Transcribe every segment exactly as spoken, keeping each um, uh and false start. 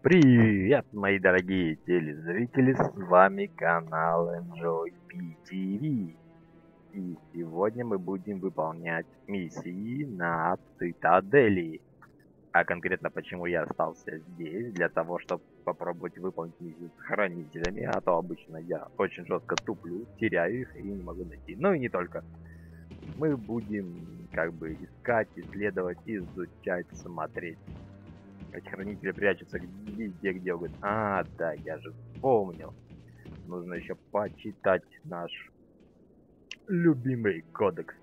Привет, мои дорогие телезрители, с вами канал Enjoy пи ти ви. И сегодня мы будем выполнять миссии на Цитадели. А конкретно почему я остался здесь, для того, чтобы попробовать выполнить миссию с хранителями, а то обычно я очень жестко туплю, теряю их и не могу найти. Ну и не только. Мы будем как бы искать, исследовать, изучать, смотреть. Эти хранители прячутся везде, где угодно. А, да, я же вспомнил. Нужно еще почитать наш любимый кодекс.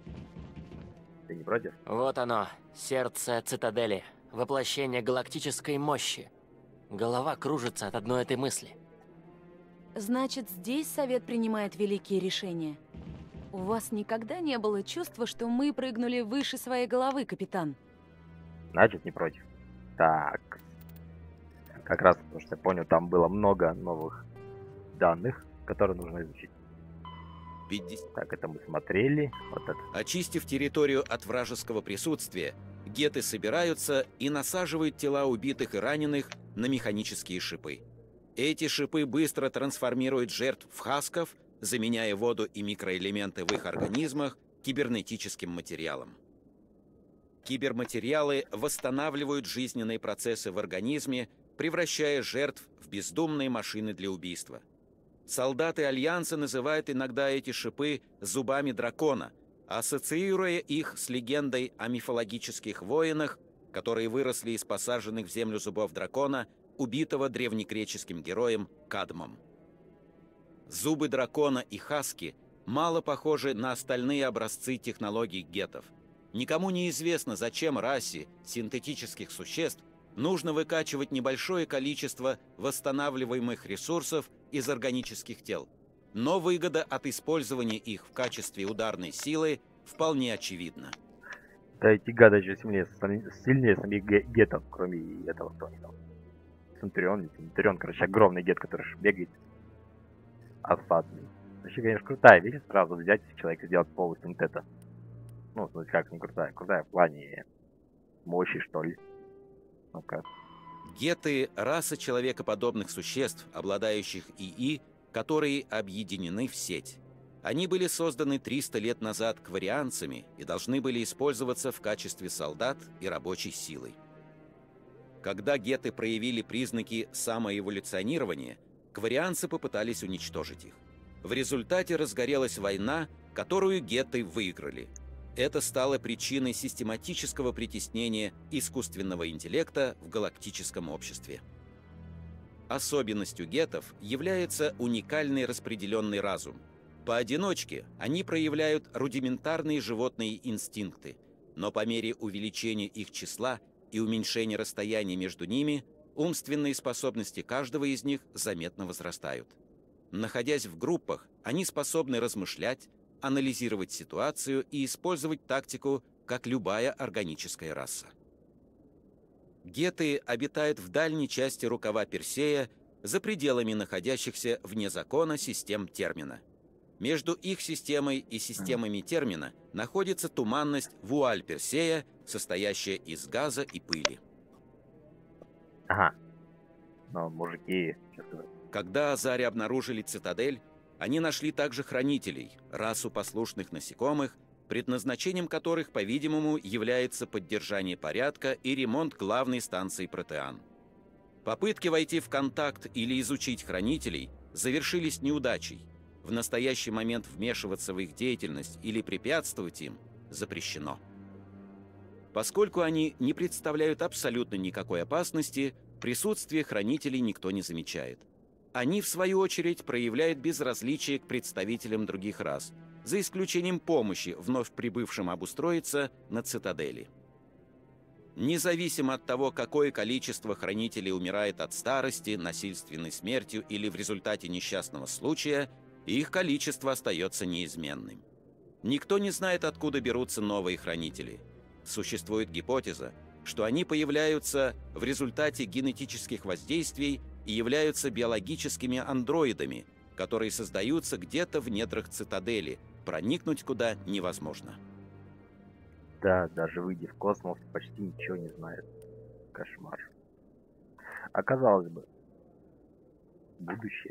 Ты не против? Вот оно, сердце Цитадели, воплощение галактической мощи. Голова кружится от одной этой мысли. Значит, здесь Совет принимает великие решения. У вас никогда не было чувства, что мы прыгнули выше своей головы, капитан? Значит, не против. Так. Как раз потому что я понял, там было много новых данных, которые нужно изучить. пятьдесят. Так, это мы смотрели. Вот это. Очистив территорию от вражеского присутствия, геты собираются и насаживают тела убитых и раненых на механические шипы. Эти шипы быстро трансформируют жертв в хасков, заменяя воду и микроэлементы в их организмах кибернетическим материалом. Киберматериалы восстанавливают жизненные процессы в организме, превращая жертв в бездумные машины для убийства. Солдаты Альянса называют иногда эти шипы зубами дракона, ассоциируя их с легендой о мифологических воинах, которые выросли из посаженных в землю зубов дракона, убитого древнегреческим героем Кадмом. Зубы дракона и хаски мало похожи на остальные образцы технологий гетов. Никому не известно, зачем расе синтетических существ нужно выкачивать небольшое количество восстанавливаемых ресурсов из органических тел. Но выгода от использования их в качестве ударной силы вполне очевидна. Да эти гады еще сильнее, сильнее самих гетов, кроме этого, кто они там. Центурион, не Центурион, короче, огромный гет, который бегает. Осадный. Вообще, конечно, крутая вещь, сразу взять человека и сделать полностью вот это. Ну, в смысле, как не крутая, крутая в плане мощи, что ли. Ну-ка. Геты – раса человекоподобных существ, обладающих ИИ, которые объединены в сеть. Они были созданы триста лет назад кварианцами и должны были использоваться в качестве солдат и рабочей силы. Когда геты проявили признаки самоэволюционирования, кварианцы попытались уничтожить их. В результате разгорелась война, которую геты выиграли. Это стало причиной систематического притеснения искусственного интеллекта в галактическом обществе. Особенностью гетов является уникальный распределенный разум. Поодиночке они проявляют рудиментарные животные инстинкты, но по мере увеличения их числа и уменьшения расстояния между ними, умственные способности каждого из них заметно возрастают. Находясь в группах, они способны размышлять, анализировать ситуацию и использовать тактику, как любая органическая раса. Геты обитают в дальней части рукава Персея, за пределами находящихся вне закона систем термина. Между их системой и системами термина находится туманность вуаль Персея, состоящая из газа и пыли. Ага. Но мужики, что сказать. Когда Азари обнаружили цитадель, они нашли также хранителей, расу послушных насекомых, предназначением которых, по-видимому, является поддержание порядка и ремонт главной станции Протеан. Попытки войти в контакт или изучить хранителей завершились неудачей. В настоящий момент вмешиваться в их деятельность или препятствовать им запрещено. Поскольку они не представляют абсолютно никакой опасности, присутствие хранителей никто не замечает. Они, в свою очередь, проявляют безразличие к представителям других рас, за исключением помощи вновь прибывшим обустроиться на цитадели. Независимо от того, какое количество хранителей умирает от старости, насильственной смертью или в результате несчастного случая, их количество остается неизменным. Никто не знает, откуда берутся новые хранители. Существует гипотеза, что они появляются в результате генетических воздействий и являются биологическими андроидами, которые создаются где-то в недрах цитадели, проникнуть куда невозможно. Да, даже выйдя в космос, почти ничего не знает. Кошмар. Оказалось бы, будущее.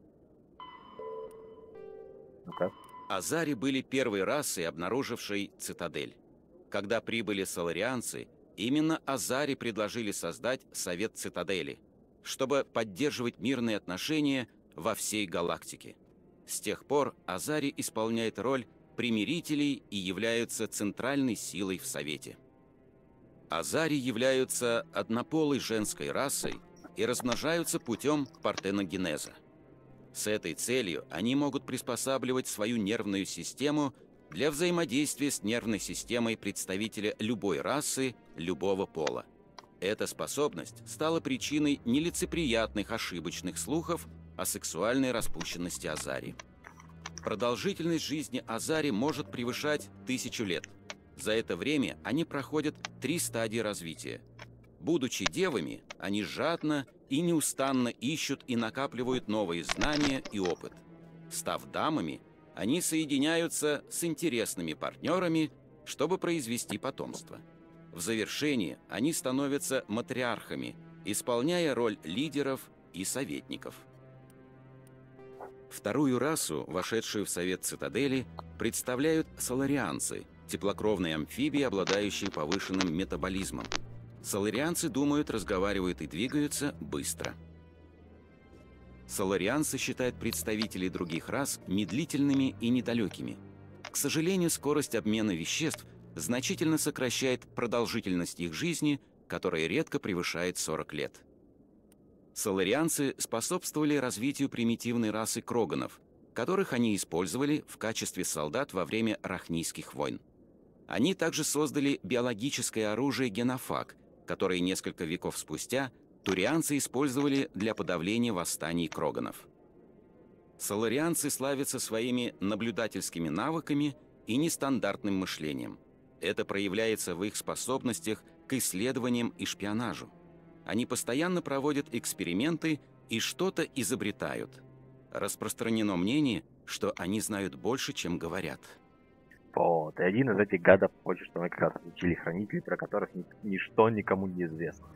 Ну-ка. Азари были первой расой, обнаружившей цитадель. Когда прибыли соларианцы, именно Азари предложили создать Совет Цитадели, чтобы поддерживать мирные отношения во всей галактике. С тех пор Азари исполняет роль примирителей и являются центральной силой в Совете. Азари являются однополой женской расой и размножаются путем партеногенеза. С этой целью они могут приспосабливать свою нервную систему для взаимодействия с нервной системой представителя любой расы, любого пола. Эта способность стала причиной нелицеприятных ошибочных слухов о сексуальной распущенности Азари. Продолжительность жизни Азари может превышать тысячу лет. За это время они проходят три стадии развития. Будучи девами, они жадно и неустанно ищут и накапливают новые знания и опыт. Став дамами, они соединяются с интересными партнерами, чтобы произвести потомство. В завершении они становятся матриархами, исполняя роль лидеров и советников. Вторую расу, вошедшую в Совет Цитадели, представляют соларианцы, теплокровные амфибии, обладающие повышенным метаболизмом. Соларианцы думают, разговаривают и двигаются быстро. Соларианцы считают представителей других рас медлительными и недалекими. К сожалению, скорость обмена веществ значительно сокращает продолжительность их жизни, которая редко превышает сорок лет. Соларианцы способствовали развитию примитивной расы кроганов, которых они использовали в качестве солдат во время рахнийских войн. Они также создали биологическое оружие генофаг, которое несколько веков спустя турианцы использовали для подавления восстаний кроганов. Соларианцы славятся своими наблюдательскими навыками и нестандартным мышлением. Это проявляется в их способностях к исследованиям и шпионажу. Они постоянно проводят эксперименты и что-то изобретают. Распространено мнение, что они знают больше, чем говорят. Вот, и один из этих гадов хочет, чтобы мы как раз изучили хранителей, про которых ни- ничто никому не известно.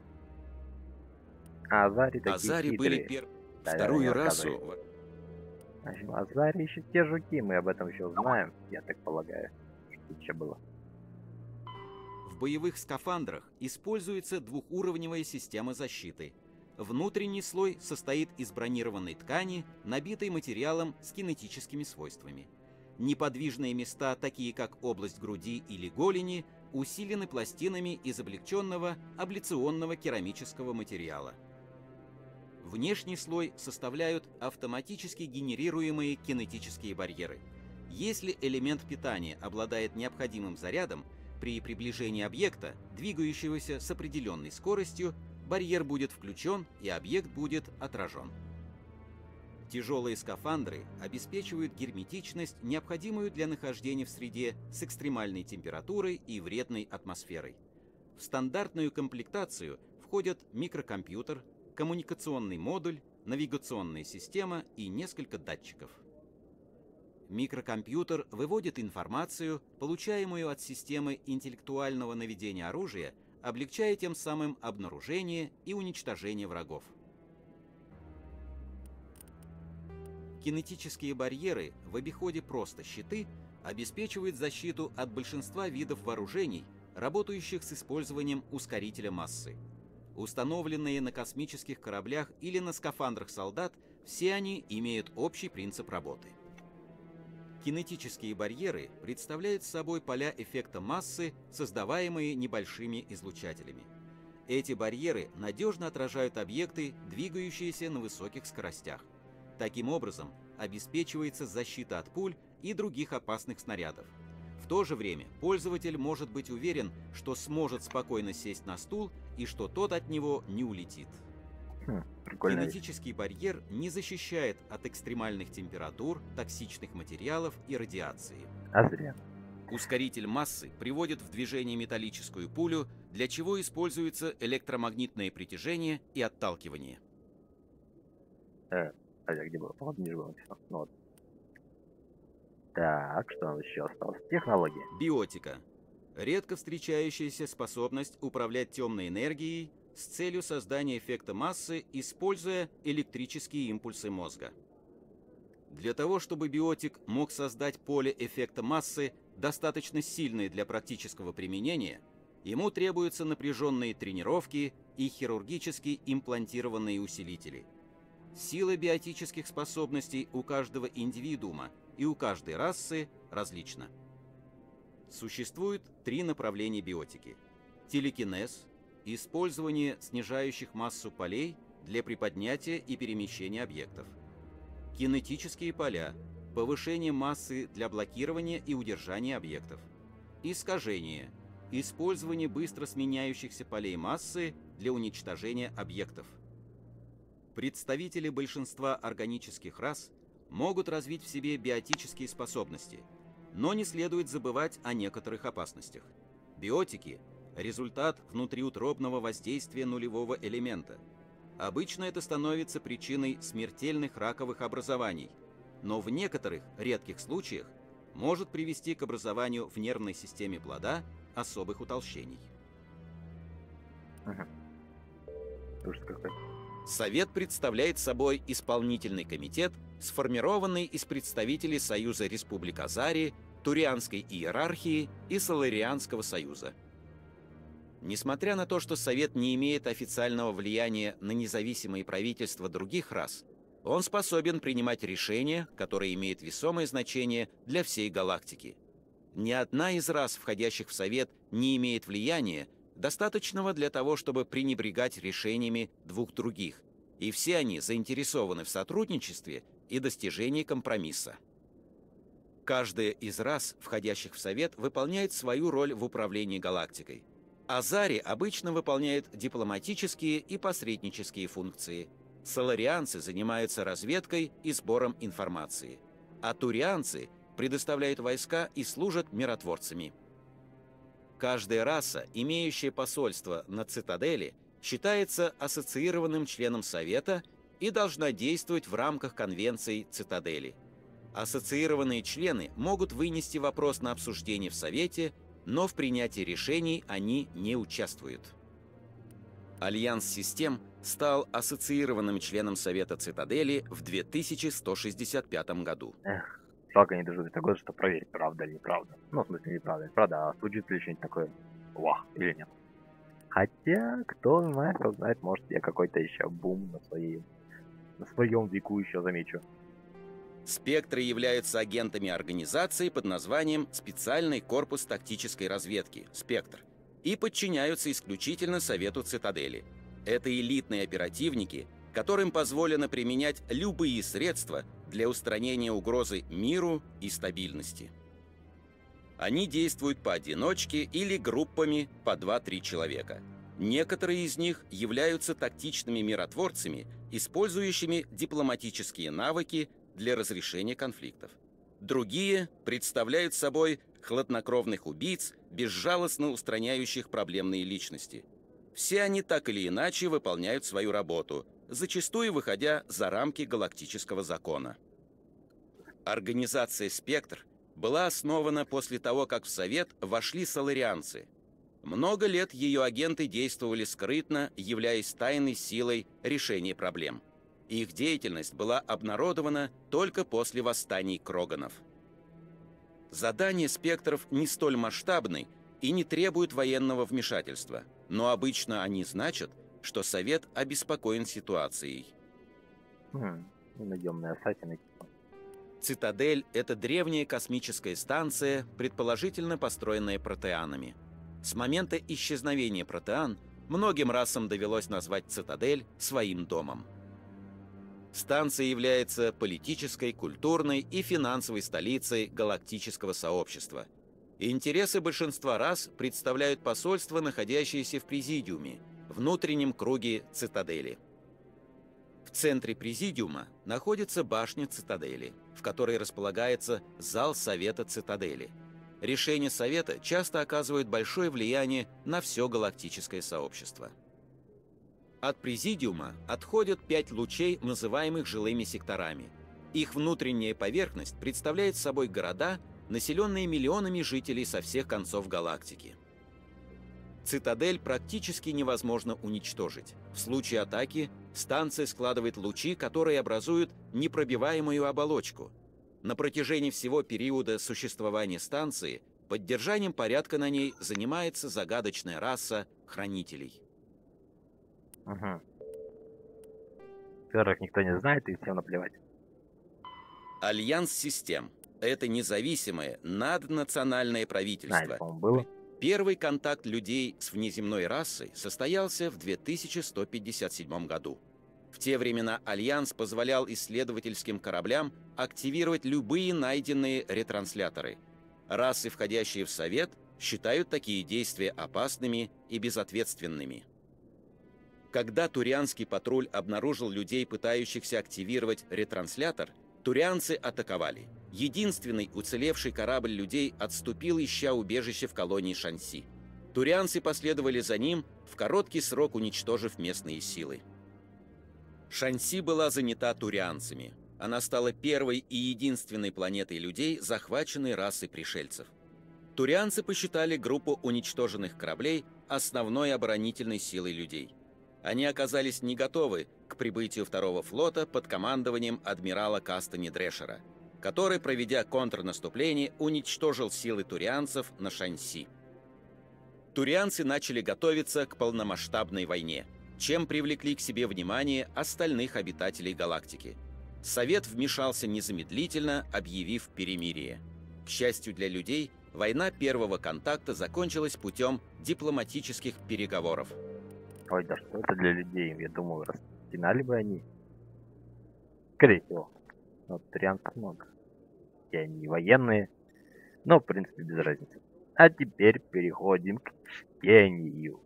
А Азари такие Азари хитрые. были пер... Да, Вторую не расу... рассказывай. Значит, Азари еще те жуки, мы об этом еще знаем, я так полагаю, что еще было. В боевых скафандрах используется двухуровневая система защиты. Внутренний слой состоит из бронированной ткани, набитой материалом с кинетическими свойствами. Неподвижные места, такие как область груди или голени, усилены пластинами из облегченного абляционного керамического материала. Внешний слой составляют автоматически генерируемые кинетические барьеры. Если элемент питания обладает необходимым зарядом, при приближении объекта, двигающегося с определенной скоростью, барьер будет включен и объект будет отражен. Тяжелые скафандры обеспечивают герметичность, необходимую для нахождения в среде с экстремальной температурой и вредной атмосферой. В стандартную комплектацию входят микрокомпьютер, коммуникационный модуль, навигационная система и несколько датчиков. Микрокомпьютер выводит информацию, получаемую от системы интеллектуального наведения оружия, облегчая тем самым обнаружение и уничтожение врагов. Кинетические барьеры, в обиходе просто щиты, обеспечивают защиту от большинства видов вооружений, работающих с использованием ускорителя массы. Установленные на космических кораблях или на скафандрах солдат, все они имеют общий принцип работы. Кинетические барьеры представляют собой поля эффекта массы, создаваемые небольшими излучателями. Эти барьеры надежно отражают объекты, двигающиеся на высоких скоростях. Таким образом, обеспечивается защита от пуль и других опасных снарядов. В то же время пользователь может быть уверен, что сможет спокойно сесть на стул и что тот от него не улетит. Хм, прикольно. Кинетический барьер не защищает от экстремальных температур, токсичных материалов и радиации. А зря. Ускоритель массы приводит в движение металлическую пулю, для чего используется электромагнитное притяжение и отталкивание. Э, а я где было? Вот ниже было написано. Ну вот. Так, что у нас еще осталось? Технология. Биотика. Редко встречающаяся способность управлять темной энергией, с целью создания эффекта массы, используя электрические импульсы мозга. Для того, чтобы биотик мог создать поле эффекта массы, достаточно сильное для практического применения, ему требуются напряженные тренировки и хирургически имплантированные усилители. Сила биотических способностей у каждого индивидуума и у каждой расы различна. Существует три направления биотики. Телекинез – использование снижающих массу полей для приподнятия и перемещения объектов. Кинетические поля – повышение массы для блокирования и удержания объектов. Искажение – использование быстро сменяющихся полей массы для уничтожения объектов. Представители большинства органических рас могут развить в себе биотические способности, но не следует забывать о некоторых опасностях. Биотики – результат внутриутробного воздействия нулевого элемента. Обычно это становится причиной смертельных раковых образований, но в некоторых редких случаях может привести к образованию в нервной системе плода особых утолщений. Ага. Ужас какой. Совет представляет собой исполнительный комитет, сформированный из представителей Союза Республик Азари, Турианской иерархии и Соларианского союза. Несмотря на то, что Совет не имеет официального влияния на независимые правительства других рас, он способен принимать решения, которые имеют весомое значение для всей галактики. Ни одна из рас, входящих в Совет, не имеет влияния, достаточного для того, чтобы пренебрегать решениями двух других, и все они заинтересованы в сотрудничестве и достижении компромисса. Каждая из рас, входящих в Совет, выполняет свою роль в управлении галактикой. Азари обычно выполняют дипломатические и посреднические функции. Соларианцы занимаются разведкой и сбором информации, а турианцы предоставляют войска и служат миротворцами. Каждая раса, имеющая посольство на цитадели, считается ассоциированным членом Совета и должна действовать в рамках конвенций цитадели. Ассоциированные члены могут вынести вопрос на обсуждение в Совете, но в принятии решений они не участвуют. Альянс систем стал ассоциированным членом Совета цитадели в две тысячи сто шестьдесят пятом году. Эх, жалко не дожил до того, что проверить, правда или неправда. Ну, в смысле, неправда. Правда, а случится ли что-нибудь такое? Вах, или нет? Хотя, кто знает, кто знает, может, я какой-то еще бум на своей, на своем веку еще замечу. Спектры являются агентами организации под названием «Специальный корпус тактической разведки» «Спектр» и подчиняются исключительно Совету Цитадели. Это элитные оперативники, которым позволено применять любые средства для устранения угрозы миру и стабильности. Они действуют поодиночке или группами по два-три человека. Некоторые из них являются тактичными миротворцами, использующими дипломатические навыки для разрешения конфликтов. Другие представляют собой хладнокровных убийц, безжалостно устраняющих проблемные личности. Все они так или иначе выполняют свою работу, зачастую выходя за рамки галактического закона. Организация «Спектр» была основана после того, как в Совет вошли соларианцы. Много лет ее агенты действовали скрытно, являясь тайной силой решения проблем. Их деятельность была обнародована только после восстаний Кроганов. Задания спектров не столь масштабны и не требуют военного вмешательства, но обычно они значат, что Совет обеспокоен ситуацией. Хм, наемные ассасины. Цитадель – это древняя космическая станция, предположительно построенная протеанами. С момента исчезновения протеан многим расам довелось назвать Цитадель своим домом. Станция является политической, культурной и финансовой столицей галактического сообщества. Интересы большинства рас представляют посольства, находящиеся в Президиуме, внутреннем круге Цитадели. В центре Президиума находится башня Цитадели, в которой располагается зал Совета Цитадели. Решения Совета часто оказывают большое влияние на все галактическое сообщество. От Президиума отходят пять лучей, называемых жилыми секторами. Их внутренняя поверхность представляет собой города, населенные миллионами жителей со всех концов галактики. цитадель практически невозможно уничтожить. В случае атаки станция складывает лучи, которые образуют непробиваемую оболочку. На протяжении всего периода существования станции поддержанием порядка на ней занимается загадочная раса хранителей. Угу. Которых никто не знает и всем наплевать. Альянс систем – это независимое наднациональное правительство. Знаете, по-моему, было. Первый контакт людей с внеземной расой состоялся в две тысячи сто пятьдесят седьмом году. В те времена Альянс позволял исследовательским кораблям активировать любые найденные ретрансляторы. Расы, входящие в Совет, считают такие действия опасными и безответственными. Когда Турианский патруль обнаружил людей, пытающихся активировать ретранслятор, турианцы атаковали. Единственный уцелевший корабль людей отступил, ища убежище в колонии Шанси. Турианцы последовали за ним, в короткий срок уничтожив местные силы. Шанси была занята турианцами. Она стала первой и единственной планетой людей, захваченной расой пришельцев. Турианцы посчитали группу уничтоженных кораблей основной оборонительной силой людей. Они оказались не готовы к прибытию второго флота под командованием адмирала Кастани Дрешера, который, проведя контрнаступление, уничтожил силы турианцев на Шанси. Турианцы начали готовиться к полномасштабной войне, чем привлекли к себе внимание остальных обитателей галактики. Совет вмешался незамедлительно, объявив перемирие. К счастью для людей, война первого контакта закончилась путем дипломатических переговоров. Ой, да что это для людей? Я думаю, растянали бы они. Скорее всего. Но турианцев много. И они военные. Но, в принципе, без разницы. А теперь переходим к чтению.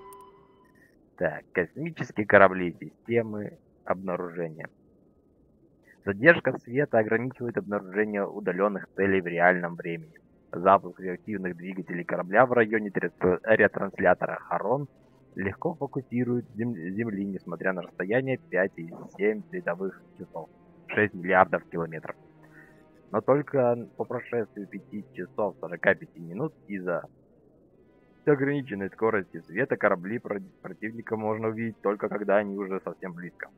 Так, космические корабли системы обнаружения. Задержка света ограничивает обнаружение удаленных целей в реальном времени. Запуск реактивных двигателей корабля в районе ретранслятора Харон легко фокусирует Земли, несмотря на расстояние пять и семь световых часов, шесть миллиардов километров. Но только по прошествии пяти часов сорока пяти минут из-за ограниченной скорости света корабли противника можно увидеть только когда они уже совсем близко.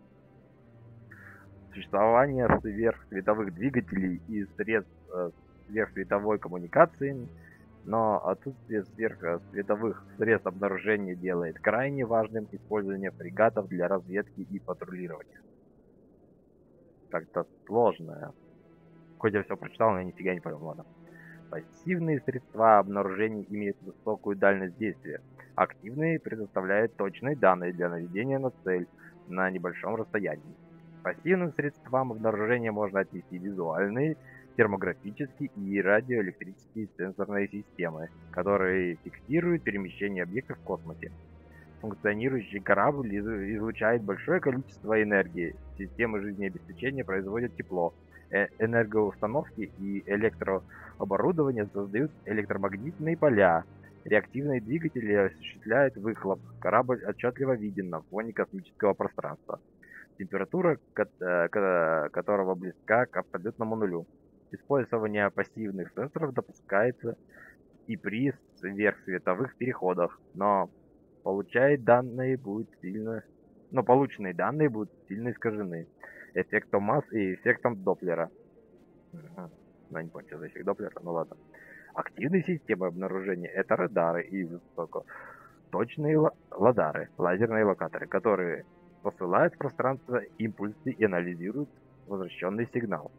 Существование сверхсветовых двигателей и средств э, сверхсветовой коммуникации, но отсутствие сверхсветовых средств обнаружения делает крайне важным использование фрегатов для разведки и патрулирования. Как-то сложно. Хоть я все прочитал, но я нифига не понял, ладно. Пассивные средства обнаружения имеют высокую дальность действия. Активные предоставляют точные данные для наведения на цель на небольшом расстоянии. Пассивным средствам обнаружения можно отнести визуальные, термографические и радиоэлектрические сенсорные системы, которые фиксируют перемещение объектов в космосе. Функционирующий корабль излучает большое количество энергии. Системы жизнеобеспечения производят тепло. Э энергоустановки и электрооборудование создают электромагнитные поля. Реактивные двигатели осуществляют выхлоп. Корабль отчетливо виден на фоне космического пространства, температура которого близка к абсолютному нулю. Использование пассивных сенсоров допускается и при сверхсветовых переходах, но получает данные будут сильно, но полученные данные будут сильно искажены эффектом масс и эффектом Доплера. Угу. Ну, не понял, что за эффект Доплера, ну ладно. Активные системы обнаружения — это радары и высокоточные ладары, лазерные локаторы, которые посылают в пространство импульсы и анализируют возвращенный сигнал.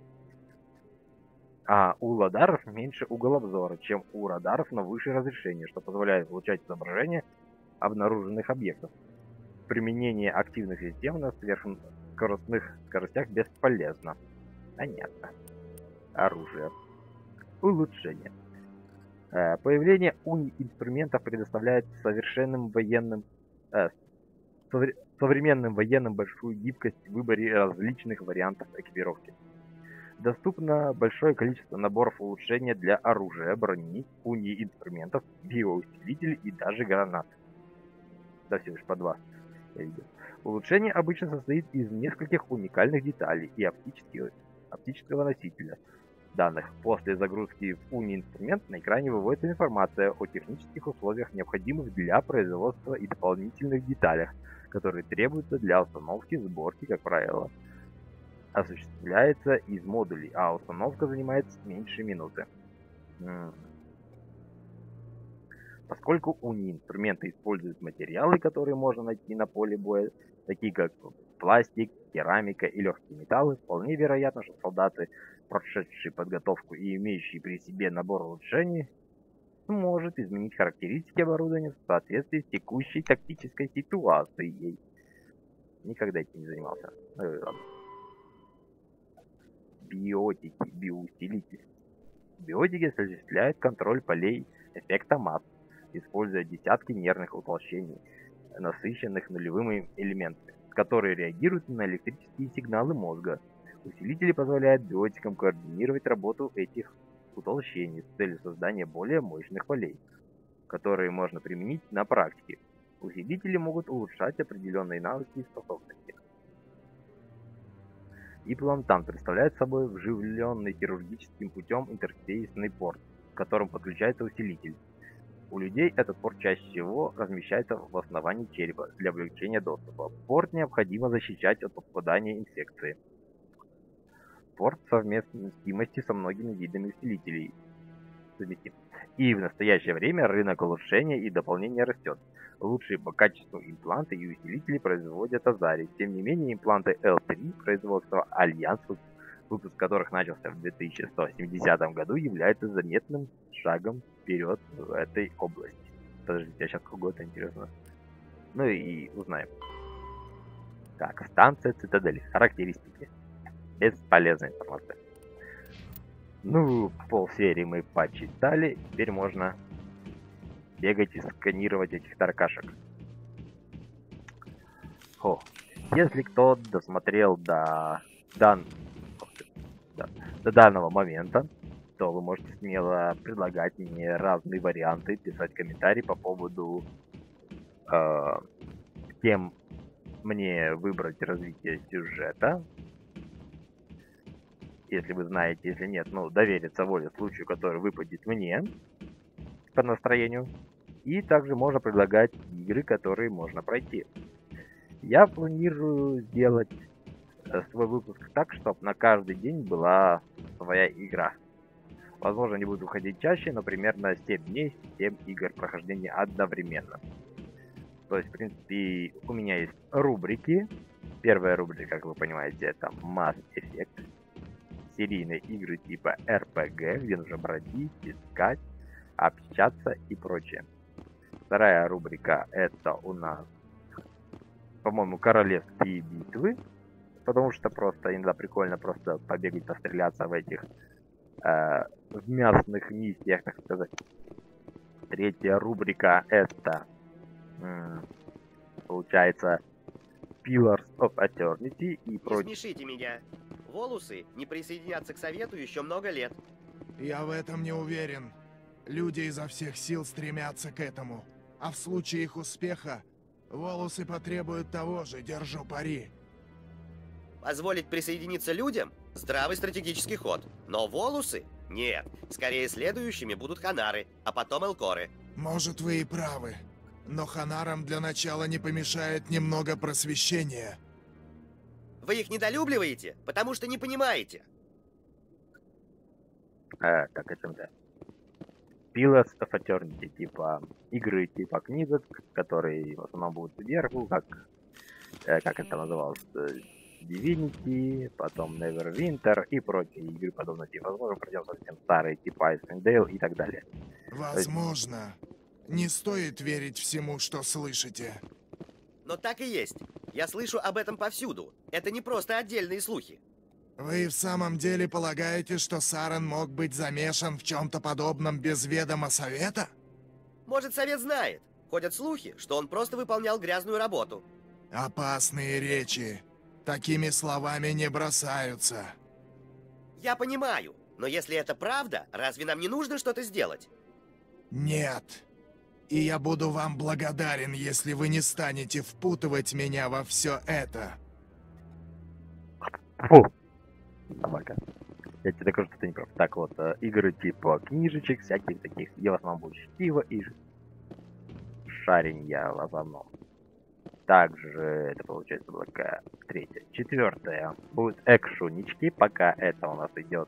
А у ладаров меньше угол обзора, чем у радаров, но выше разрешение, что позволяет получать изображение обнаруженных объектов. Применение активных систем на сверхскоростных скоростях бесполезно. Понятно. Оружие. Улучшение. Появление уни-инструментов предоставляет совершенным военным, э, современным военным большую гибкость в выборе различных вариантов экипировки. Доступно большое количество наборов улучшения для оружия, брони, уни-инструментов, биоусилителей и даже гранат. Да, всего лишь по два. Я видел. Улучшение обычно состоит из нескольких уникальных деталей и оптического, оптического носителя. данных. После загрузки в Уни-инструмент на экране выводится информация о технических условиях, необходимых для производства, и дополнительных деталях, которые требуются для установки. Сборки, как правило, осуществляется из модулей, а установка занимает меньше минуты. Поскольку Уни-инструменты используют материалы, которые можно найти на поле боя, такие как пластик, керамика и легкие металлы, вполне вероятно, что солдаты, прошедшие подготовку и имеющие при себе набор улучшений, сможет изменить характеристики оборудования в соответствии с текущей тактической ситуацией. Никогда этим не занимался. Ну, ладно. Биотики, биоусилители. Биотики осуществляют контроль полей эффекта масс, используя десятки нервных утолщений, насыщенных нулевыми элементами, которые реагируют на электрические сигналы мозга. Усилители позволяют биотикам координировать работу этих утолщений с целью создания более мощных полей, которые можно применить на практике. Усилители могут улучшать определенные навыки и способности. Имплантант представляет собой вживленный хирургическим путем интерфейсный порт, к которому подключается усилитель. У людей этот порт чаще всего размещается в основании черепа для облегчения доступа. Порт необходимо защищать от попадания инфекции. Порт совместимости со многими видами усилителей. И в настоящее время рынок улучшения и дополнения растет. Лучшие по качеству импланты и усилители производят Азари. Тем не менее, импланты эл три производства Альянс, выпуск которых начался в две тысячи сто семидесятом году, является заметным шагом вперед в этой области. Подождите, а сейчас какой-то интересно. Ну и узнаем. Так, станция Цитадель. Характеристики. Бесполезная информация. Ну, полсерии мы почитали. Теперь можно бегать и сканировать этих таркашек. О, если кто досмотрел до, дан... до, до данного момента, то вы можете смело предлагать мне разные варианты, писать комментарии по поводу э, тем мне выбрать развитие сюжета. Если вы знаете, если нет, ну, довериться воле случаю, который выпадет мне по настроению. И также можно предлагать игры, которые можно пройти. Я планирую сделать свой выпуск так, чтобы на каждый день была своя игра. Возможно, они будут выходить чаще, но примерно семь дней, семь игр прохождения одновременно. То есть, в принципе, у меня есть рубрики. Первая рубрика, как вы понимаете, это Mass Effect. Серийные игры типа эр пи джи, где нужно бродить, искать, общаться и прочее. Вторая рубрика это у нас, по-моему, королевские битвы, потому что просто иногда прикольно просто побегать, постреляться в этих э, в мясных миссиях, так сказать. Третья рубрика это м, получается Pillars of Eternity и прочее. Не смешите меня. Волосы не присоединятся к Совету еще много лет. Я в этом не уверен. Люди изо всех сил стремятся к этому. А в случае их успеха, волосы потребуют того же, держу пари. Позволить присоединиться людям – здравый стратегический ход. Но волосы – нет. Скорее следующими будут ханары, а потом элкоры. Может, вы и правы. Но ханарам для начала не помешает немного просвещения. Вы их недолюбливаете, потому что не понимаете. А, так, о чем-то. Pillars of Eternity, типа игры, типа книжек, которые в основном будут сверху, как, э, как это называлось, Divinity, потом Neverwinter и прочие игры подобного типа. Возможно, придем совсем старые, типа Icewind Dale и так далее. Возможно. Не стоит верить всему, что слышите. Но так и есть. Я слышу об этом повсюду. Это не просто отдельные слухи. Вы в самом деле полагаете, что Сарен мог быть замешан в чем-то подобном без ведома Совета? Может, Совет знает. Ходят слухи, что он просто выполнял грязную работу. Опасные речи. Такими словами не бросаются. Я понимаю, но если это правда, разве нам не нужно что-то сделать? Нет. И я буду вам благодарен, если вы не станете впутывать меня во все это. Фу. Собака. Я тебе докажу, что ты не прав. Так вот, э, игры типа книжечек, всяких таких, где в основном будет чтиво и шаренья в основном. Также это получается была какая третья. Четвертая. Будут экшунички, пока это у нас идет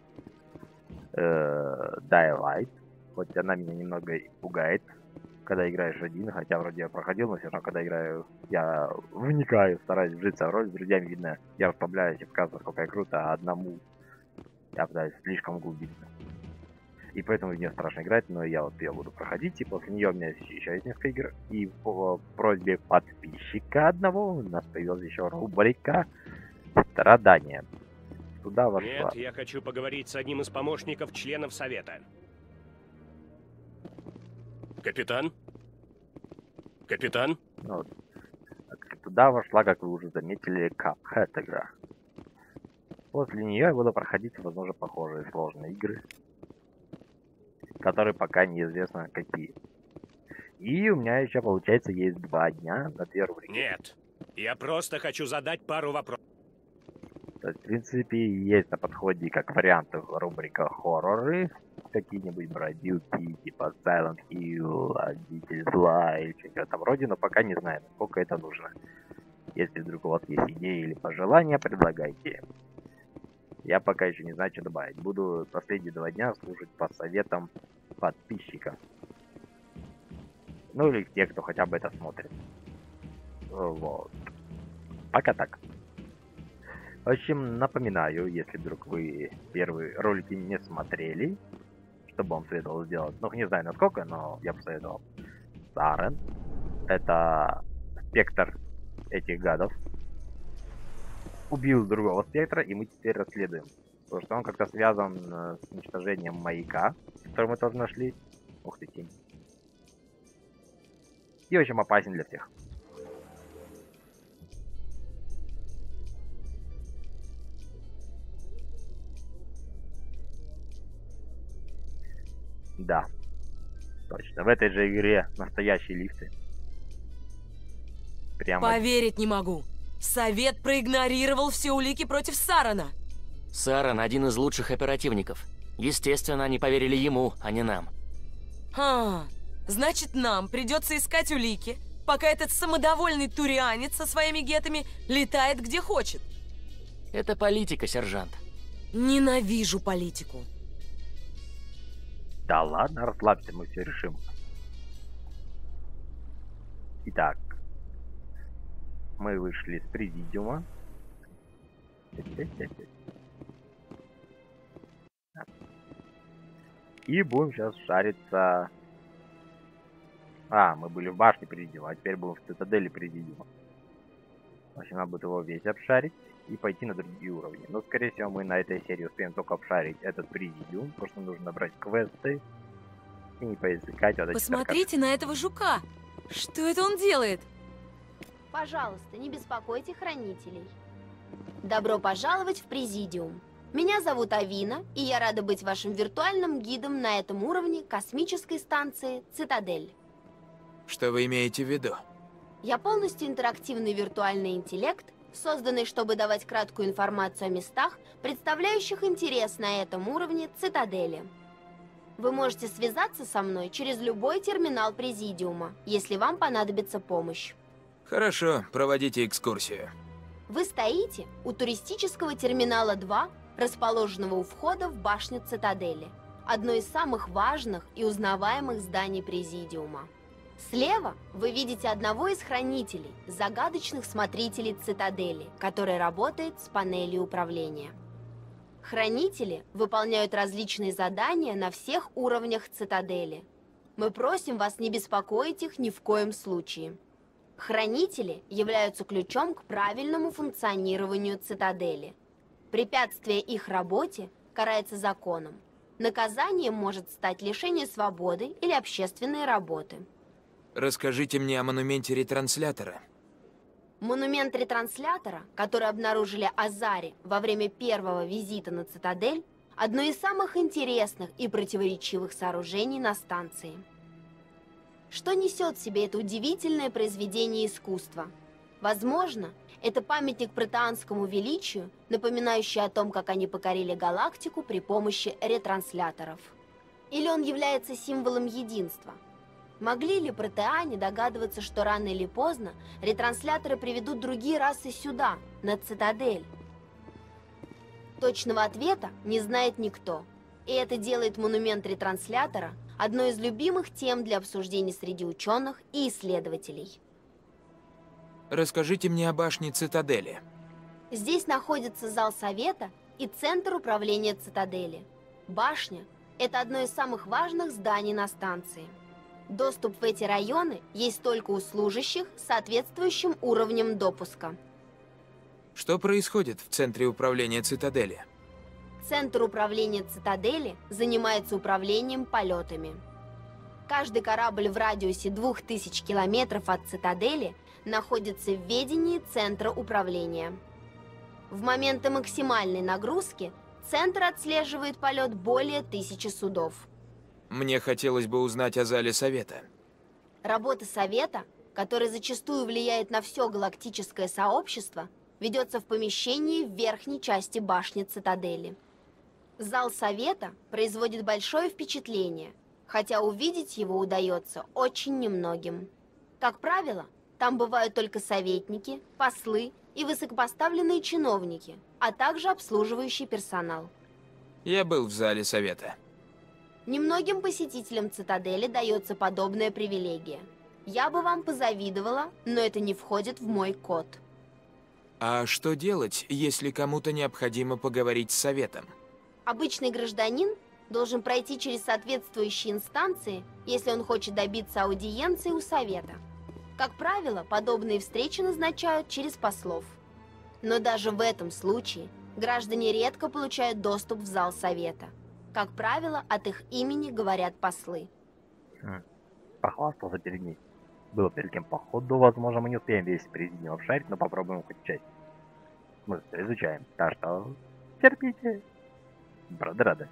э, Daylight. Хоть она меня немного пугает, когда играешь один, хотя вроде я проходил, но все равно, когда играю, я вникаю, стараюсь вжиться в роль, с друзьями видно, я расслабляюсь и показываю, сколько я круто, а одному я пытаюсь слишком углубиться. И поэтому в нее страшно играть, но я вот ее буду проходить, и после нее у меня есть еще есть несколько игр. И по просьбе подписчика одного у нас появилась еще рубрика «Страдания». Туда вошла... Нет, я хочу поговорить с одним из помощников членов Совета. Капитан? Капитан? Ну, вот. Туда вошла, как вы уже заметили, Cuphead игра. После нее я буду проходить, возможно, похожие сложные игры, которые пока неизвестно какие. И у меня еще, получается, есть два дня на две рубрики. Нет, я просто хочу задать пару вопросов. То есть, в принципе, есть на подходе как варианты рубрика хорроры, какие-нибудь бродилки, типа Silent Hill, Обитель зла или что-то там вроде, но пока не знаю, насколько это нужно. Если вдруг у вас есть идеи или пожелания, предлагайте. Я пока еще не знаю, что добавить. Буду последние два дня слушать по советам подписчиков. Ну или тех, кто хотя бы это смотрит. Вот. Пока так. В общем, напоминаю, если вдруг вы первые ролики не смотрели, что бы вам советовал сделать. Ну, не знаю насколько, но я бы советовал. Сарен. Это спектр этих гадов. Убил другого спектра, и мы теперь расследуем. Потому что он как-то связан э, с уничтожением маяка, который мы тоже нашли. Ух ты, тень. И, в общем, опасен для всех. Да. Точно. В этой же игре настоящие лифты. Прямо... Поверить не могу. Совет проигнорировал все улики против Сарана. Саран один из лучших оперативников. Естественно, они поверили ему, а не нам. А, значит, нам придется искать улики, пока этот самодовольный турианец со своими гетами летает где хочет. Это политика, сержант. Ненавижу политику. Да ладно, расслабься, мы все решим. Итак. Мы вышли с президиума. И будем сейчас шариться. А, мы были в башне президиума, а теперь будем в цитадели президиума. В общем, надо будет его весь обшарить и пойти на другие уровни. Но, скорее всего, мы на этой серии успеем только обшарить этот президиум, потому что нужно набрать квесты и не поискать вот эти. Посмотрите на этого жука. Что это он делает? Пожалуйста, не беспокойте хранителей. Добро пожаловать в Президиум. Меня зовут Авина, и я рада быть вашим виртуальным гидом на этом уровне космической станции «Цитадель». Что вы имеете в виду? Я полностью интерактивный виртуальный интеллект, созданный, чтобы давать краткую информацию о местах, представляющих интерес на этом уровне «Цитадели». Вы можете связаться со мной через любой терминал Президиума, если вам понадобится помощь. Хорошо, проводите экскурсию. Вы стоите у туристического терминала два, расположенного у входа в башню Цитадели, одно из самых важных и узнаваемых зданий Президиума. Слева вы видите одного из хранителей, загадочных смотрителей Цитадели, который работает с панелью управления. Хранители выполняют различные задания на всех уровнях Цитадели. Мы просим вас не беспокоить их ни в коем случае. Хранители являются ключом к правильному функционированию Цитадели. Препятствие их работе карается законом. Наказанием может стать лишение свободы или общественные работы. Расскажите мне о монументе ретранслятора. Монумент ретранслятора, который обнаружили Азари во время первого визита на Цитадель, одно из самых интересных и противоречивых сооружений на станции. Что несет в себе это удивительное произведение искусства? Возможно, это памятник протеанскому величию, напоминающий о том, как они покорили галактику при помощи ретрансляторов. Или он является символом единства. Могли ли протеане догадываться, что рано или поздно ретрансляторы приведут другие расы сюда, на Цитадель? Точного ответа не знает никто. И это делает монумент ретранслятора одной из любимых тем для обсуждений среди ученых и исследователей. Расскажите мне о башне Цитадели. Здесь находится зал совета и центр управления Цитадели. Башня – это одно из самых важных зданий на станции. Доступ в эти районы есть только у служащих с соответствующим уровнем допуска. Что происходит в центре управления Цитадели? Центр управления Цитадели занимается управлением полетами. Каждый корабль в радиусе двух тысяч километров от Цитадели находится в ведении Центра управления. В моменты максимальной нагрузки Центр отслеживает полет более тысячи судов. Мне хотелось бы узнать о зале совета. Работа совета, который зачастую влияет на все галактическое сообщество, ведется в помещении в верхней части башни Цитадели. Зал совета производит большое впечатление, хотя увидеть его удается очень немногим. Как правило, там бывают только советники, послы и высокопоставленные чиновники, а также обслуживающий персонал. Я был в зале совета. Немногим посетителям Цитадели дается подобная привилегия. Я бы вам позавидовала, но это не входит в мой код. А что делать, если кому-то необходимо поговорить с советом? Обычный гражданин должен пройти через соответствующие инстанции, если он хочет добиться аудиенции у совета. Как правило, подобные встречи назначают через послов. Но даже в этом случае граждане редко получают доступ в зал совета. Как правило, от их имени говорят послы. Хм. Похвастался перед ней. Было перед кем походу, возможно, мы не успеем весь президиум обшарить, но попробуем хоть часть. Мы все изучаем. Так что терпите. Брады рады.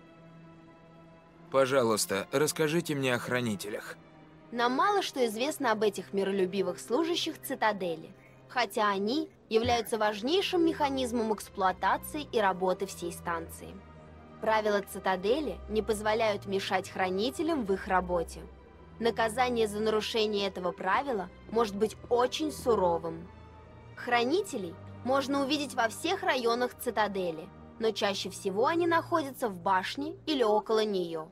Пожалуйста, расскажите мне о хранителях. Нам мало что известно об этих миролюбивых служащих Цитадели, хотя они являются важнейшим механизмом эксплуатации и работы всей станции. Правила Цитадели не позволяют мешать хранителям в их работе. Наказание за нарушение этого правила может быть очень суровым. Хранителей можно увидеть во всех районах Цитадели, но чаще всего они находятся в башне или около нее.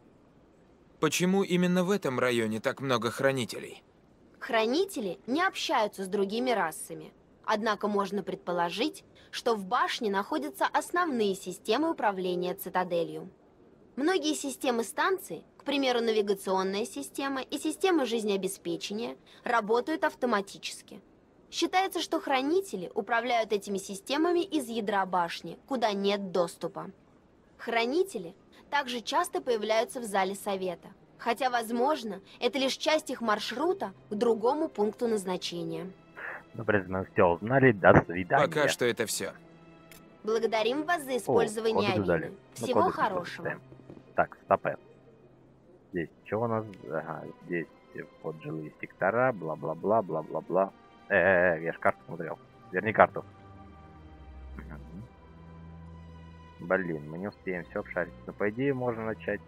Почему именно в этом районе так много хранителей? Хранители не общаются с другими расами, однако можно предположить, что в башне находятся основные системы управления Цитаделью. Многие системы станции, к примеру, навигационная система и система жизнеобеспечения, работают автоматически. Считается, что хранители управляют этими системами из ядра башни, куда нет доступа. Хранители также часто появляются в зале совета, хотя, возможно, это лишь часть их маршрута к другому пункту назначения. Ну, мы все узнали. До свидания. Пока что это все. Благодарим вас за использование Авины. Всего ну, хорошего. Так, стоп. Здесь что у нас? Ага, здесь вот жилые сектора, бла-бла-бла, бла-бла-бла. Э-э-э, я ж карту смотрел. Верни карту. Блин, мы не успеем все обшарить. Но по идее можно начать.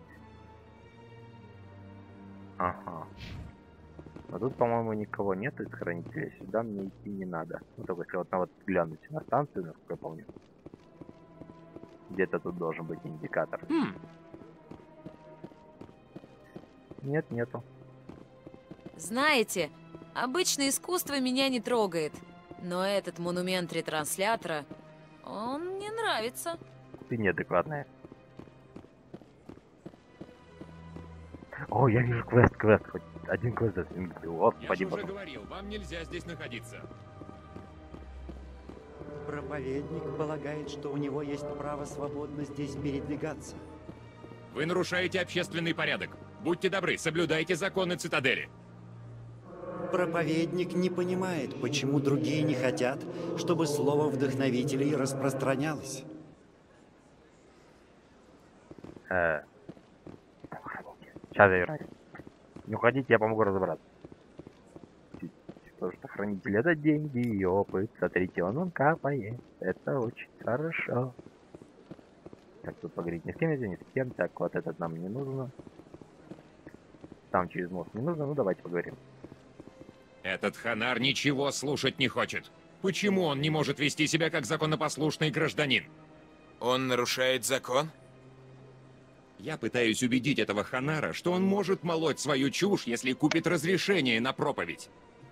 Ага. Но тут, по-моему, никого нет из хранителей. Сюда мне идти не надо. Ну, только если вот на вот глянуть на станцию, насколько я помню. Где-то тут должен быть индикатор. Хм. Нет, нету. Знаете, обычное искусство меня не трогает. Но этот монумент ретранслятора, он мне нравится. Ты неадекватная. О, я вижу квест, квест. Хоть один квест за семь. Я же уже говорил, вам нельзя здесь находиться. Проповедник полагает, что у него есть право свободно здесь передвигаться. Вы нарушаете общественный порядок. Будьте добры, соблюдайте законы Цитадели. Проповедник не понимает, почему другие не хотят, чтобы слово вдохновителей распространялось. Э, Сейчас я вернусь. Не уходите, я помогу разобраться. то, что хранитель это деньги и опыт. Смотрите, он он капает. Это очень хорошо. Так, тут поговорить ни с кем, ни с кем. Так, вот этот нам не нужно. Там через мост не нужно, ну давайте поговорим. Этот Ханар ничего слушать не хочет. Почему он не может вести себя как законопослушный гражданин? Он нарушает закон? Я пытаюсь убедить этого Ханара, что он может молоть свою чушь, если купит разрешение на проповедь.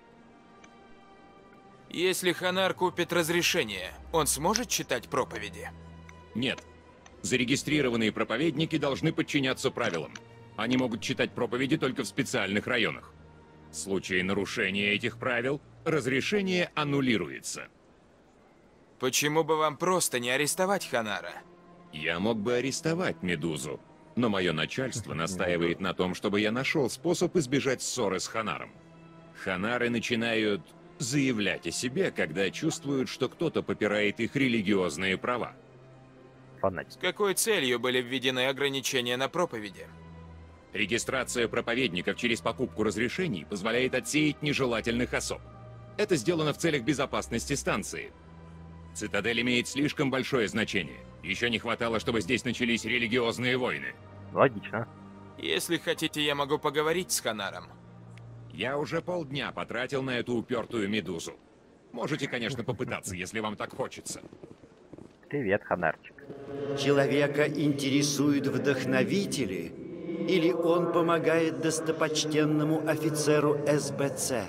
Если Ханар купит разрешение, он сможет читать проповеди? Нет. Зарегистрированные проповедники должны подчиняться правилам. Они могут читать проповеди только в специальных районах. В случае нарушения этих правил, разрешение аннулируется. Почему бы вам просто не арестовать Ханара? Я мог бы арестовать Медузу, но мое начальство настаивает на том, чтобы я нашел способ избежать ссоры с Ханаром. Ханары начинают заявлять о себе, когда чувствуют, что кто-то попирает их религиозные права. С какой целью были введены ограничения на проповеди? Регистрация проповедников через покупку разрешений позволяет отсеять нежелательных особ. Это сделано в целях безопасности станции. Цитадель имеет слишком большое значение. Еще не хватало, чтобы здесь начались религиозные войны. Логично. Если хотите, я могу поговорить с Ханаром. Я уже полдня потратил на эту упертую медузу. Можете, конечно, попытаться, если вам так хочется. Привет, Ханарчик. Человека интересуют вдохновители, или он помогает достопочтенному офицеру эс бэ цэ?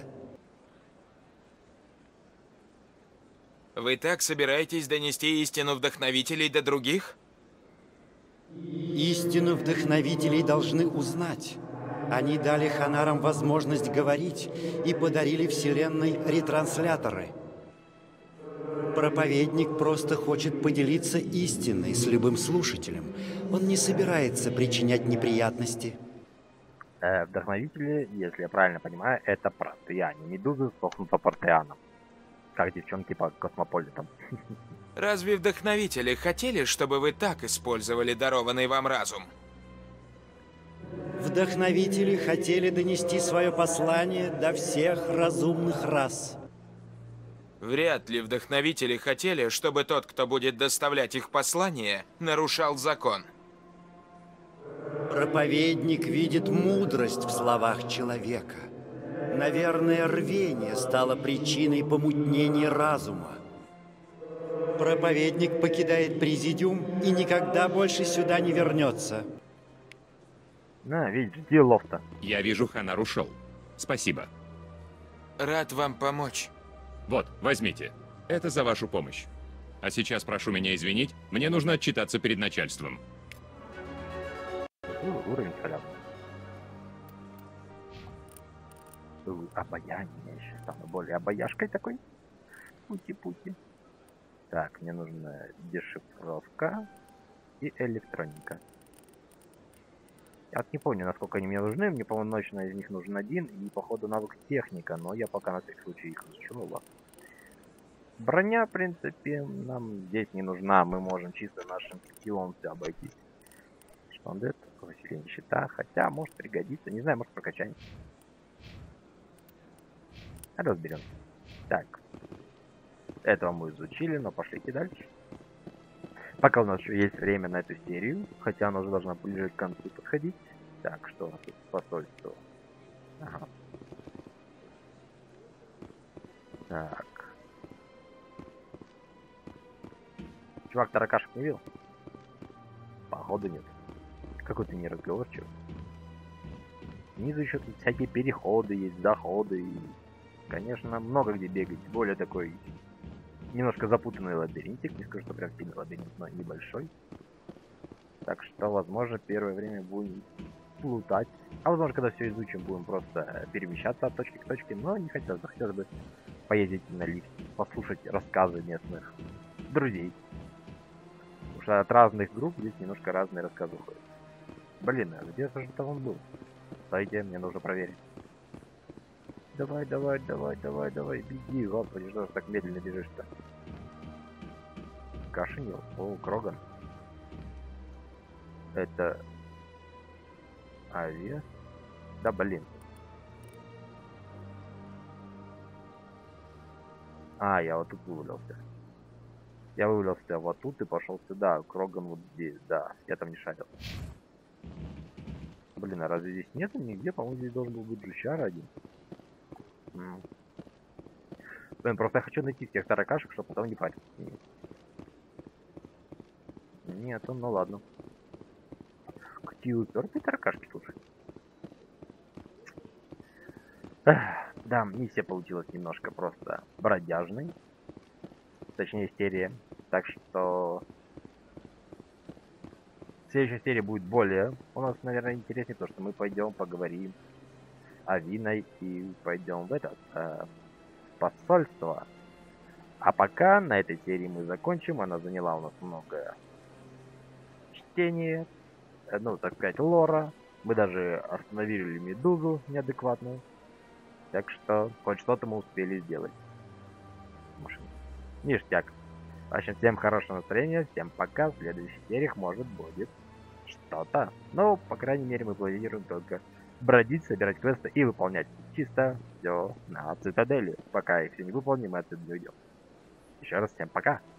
Вы так собираетесь донести истину вдохновителей до других? Истину вдохновителей должны узнать. Они дали Ханарам возможность говорить и подарили Вселенной ретрансляторы. Проповедник просто хочет поделиться истиной с любым слушателем. Он не собирается причинять неприятности. Э, вдохновители, если я правильно понимаю, это протеане. Медузы сохнут по протеанам. Как девчонки по космополитам. Разве вдохновители хотели, чтобы вы так использовали дарованный вам разум? Вдохновители хотели донести свое послание до всех разумных рас. Вряд ли вдохновители хотели, чтобы тот, кто будет доставлять их послание, нарушал закон. Проповедник видит мудрость в словах человека. Наверное, рвение стало причиной помутнения разума. Проповедник покидает президиум и никогда больше сюда не вернется. На, видишь, делов-то. Я вижу, Ханар ушел. Спасибо. Рад вам помочь. Вот, возьмите. Это за вашу помощь. А сейчас прошу меня извинить, мне нужно отчитаться перед начальством. Уровень халявный. Обаяние еще самое более обаяшкой такой. Пути-пути. Так, мне нужна дешифровка и электроника. Я вот не помню, насколько они мне нужны. Мне, по-моему, ночно из них нужен один. И, походу, навык техника. Но я пока на всякий случай их изучу. Ну ладно. Броня, в принципе, нам здесь не нужна. Мы можем чисто нашим скиллом все обойтись. Что он дает? Усиление щита. Хотя, может пригодится. Не знаю, может прокачание. Разберем. Так. Этого мы изучили, но пошлите дальше. Пока у нас еще есть время на эту серию, хотя она уже должна ближе к концу подходить. Так, что у нас тут посольство? Ага. Так. Чувак таракашек не видел? Походу нет. Какой ты неразговорчивый. Снизу еще тут всякие переходы есть, заходы и... Конечно, много где бегать. Более такой немножко запутанный лабиринтик. Не скажу, что прям сильный лабиринт, но небольшой. Так что, возможно, первое время будем плутать. А возможно, когда все изучим, будем просто перемещаться от точки к точке. Но не хотелось бы, хотелось бы поездить на лифте, послушать рассказы местных друзей. Потому что от разных групп здесь немножко разные рассказы ходят. Блин, а где же там он был? Стойте, мне нужно проверить. Давай, давай, давай, давай, давай, беги, господи, что ж так медленно бежишь-то? Кашинил, о, Кроган. Это... Авиа? Да, блин. А, я вот тут вывалился. Я вывалился вот тут и пошел сюда. Кроган вот здесь, да. Я там не шарил. Блин, а разве здесь нету нигде? По-моему, здесь должен был быть жучар один. М. Блин, просто я хочу найти всех таракашек, чтобы потом не париться. Нет, ну ладно. Какие упертые таракашки тут. Эх, да, миссия получилась немножко просто бродяжной. Точнее, серия. Так что... Следующая серия будет более у нас, наверное, интереснее, потому что мы пойдем поговорим о Виной и пойдем в это э, посольство. А пока на этой серии мы закончим. Она заняла у нас много чтения, ну, так сказать, лора. Мы даже остановили Медузу неадекватную. Так что хоть что-то мы успели сделать. Ништяк. В общем, всем хорошего настроения, всем пока. В следующих сериях, может, будет что-то. Но, по крайней мере, мы планируем только бродить, собирать квесты и выполнять чисто все на цитадели. Пока их все не выполним, мы отсюда не уйдем. Еще раз всем пока.